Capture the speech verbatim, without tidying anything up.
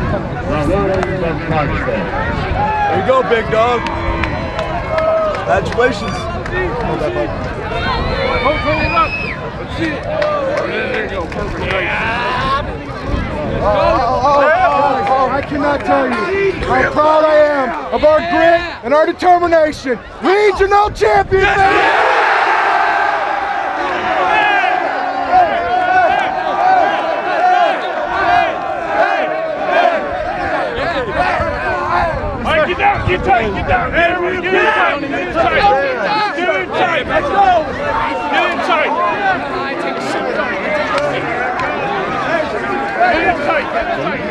from Clarkston. There you go, big dog. Congratulations. Hold that bike. Hold it up. Let's see it. There you go. Perfect. Oh, oh, oh, oh, I cannot tell you how proud I am of our grit and our determination. Regional champion, baby! Get down, get tight, get down. Everybody get in tight, get in tight. Get in tight, let's go. Get in tight. Get in tight, get in tight.